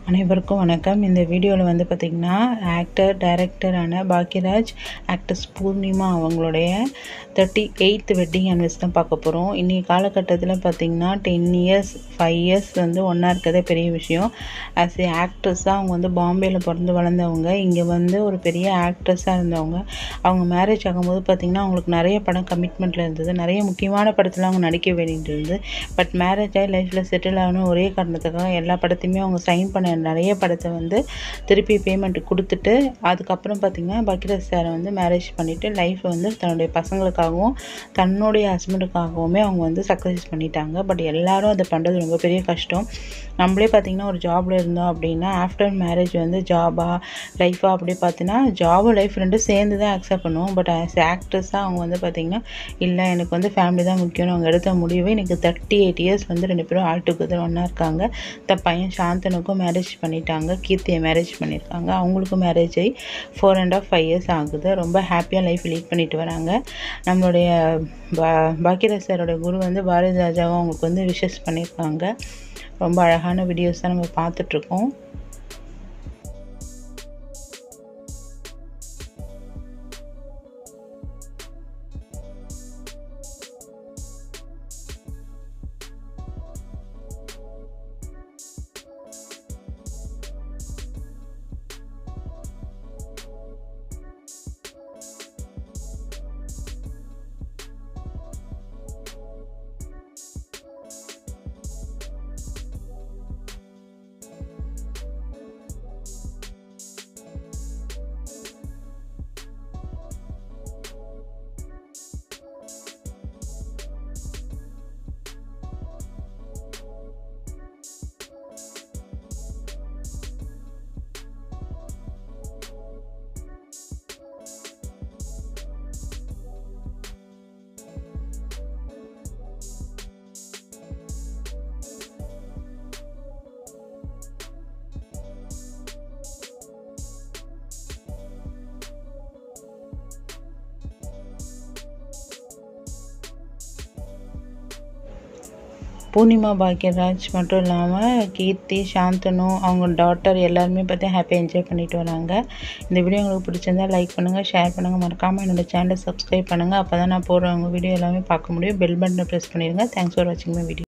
அனைவருக்கும் வணக்கம். இந்த வீடியோவில் வந்து பார்த்திங்கன்னா ஆக்டர் டைரக்டரான பாக்யராஜ் ஆக்ட்ரஸ் பூர்ணிமா அவங்களுடைய 38th வெட்டிங் அனிவர்சரி தான் பார்க்க போகிறோம். இன்றைக்கி காலகட்டத்தில் பார்த்திங்கன்னா 10 இயர்ஸ் 5 இயர்ஸ் வந்து ஒன்றா இருக்கிறதே பெரிய விஷயம். ஆஸ் ஏ ஆக்ட்ரஸாக அவங்க வந்து பாம்பேயில் பிறந்து வளர்ந்தவங்க. இங்கே வந்து ஒரு பெரிய ஆக்ட்ரஸாக இருந்தவங்க. அவங்க மேரேஜ் ஆகும்போது பார்த்திங்கன்னா அவங்களுக்கு நிறைய படம் கமிட்மெண்ட்டில் இருந்தது. நிறைய முக்கியமான படத்தில் அவங்க நடிக்க வேண்டியது இருந்தது. பட் மேரேஜ் ஆகி லைஃப்பில் செட்டில் ஆகணும் ஒரே காரணத்துக்காக எல்லா படத்தையுமே அவங்க சைன் பண்ண நிறைய படத்தை வந்து திருப்பி பேமெண்ட் கொடுத்துட்டு அதுக்கப்புறம் பார்த்திங்கன்னா பாக்யராஜ் சாரை வந்து மேரேஜ் பண்ணிவிட்டு லைஃப்பை வந்து தன்னுடைய பசங்களுக்காகவும் தன்னுடைய ஹஸ்பண்டுக்காகவுமே அவங்க வந்து சக்ஸஸ் பண்ணிட்டாங்க. பட் எல்லாரும் அதை பண்ணுறது ரொம்ப பெரிய கஷ்டம். நம்மளே பார்த்திங்கன்னா ஒரு ஜாபில் இருந்தோம் அப்படின்னா ஆஃப்டர் மேரேஜ் வந்து ஜாபா லைஃபா அப்படி பார்த்தீங்கன்னா ஜாபும் லைஃப் ரெண்டும் சேர்ந்து தான் அக்செப்ட் பண்ணுவோம். பட் ஆஸ் ஆக்ட்ரஸாக அவங்க வந்து பார்த்திங்கன்னா இல்லை எனக்கு வந்து ஃபேமிலி தான் முக்கியம்னு அவங்க எடுத்த முடிவே. எனக்கு 38 இயர்ஸ் வந்து 2 பேரும் ஆல் டுகெதர் ஒன்றா இருக்காங்க. பையன் சாந்தனுக்கும் மேரேஜ் பண்ணிட்டாங்க. கீர்த்தியை மேரேஜ் பண்ணியிருக்காங்க. அவங்களுக்கும் மேரேஜ் ஆகி 4.5 இயர்ஸ் ஆகுது. ரொம்ப ஹாப்பியாக லைஃப் லீட் பண்ணிட்டு வராங்க. நம்மளுடைய பாக்யராஜ் சாரோட குரு வந்து பாரதிராஜாவும் அவங்களுக்கு வந்து விஷஸ் பண்ணியிருக்காங்க. ரொம்ப அழகான வீடியோஸ் தான் நம்ம பார்த்துட்ருக்கோம். பூர்ணிமா பாக்யராஜ் மட்டும் இல்லாமல் கீர்த்தி சாந்தனு அவங்க டாட்டர் எல்லாருமே பார்த்து ஹாப்பியாக என்ஜாய் பண்ணிட்டு வராங்க. இந்த வீடியோ உங்களுக்கு பிடிச்சிருந்தா லைக் பண்ணுங்கள், ஷேர் பண்ணுங்கள், மறக்காமல் என்னோடய சேனலை சப்ஸ்கிரைப் பண்ணுங்கள். அப்போ தான் நான் போடுற உங்கள் வீடியோ எல்லாமே பார்க்க முடியும். பெல் பட்டனை ப்ரெஸ் பண்ணிடுங்க. தேங்க்ஸ் ஃபார் வாட்சிங் மை வீடியோ.